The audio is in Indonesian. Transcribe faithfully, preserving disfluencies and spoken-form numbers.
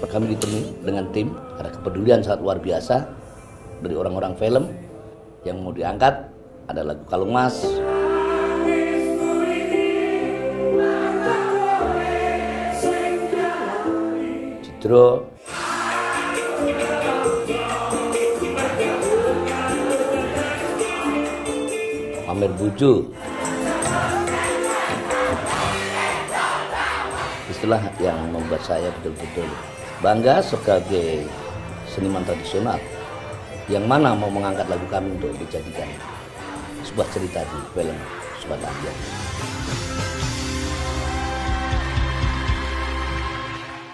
Kami ditemui dengan tim, ada kepedulian sangat luar biasa dari orang-orang film. Yang mau diangkat ada lagu Kalung Mas, Cidro, Pamer Buju. Itulah yang membuat saya betul-betul bangga sebagai seniman tradisional yang mana mau mengangkat lagu kami untuk dijadikan sebuah cerita di film Subang Lampung.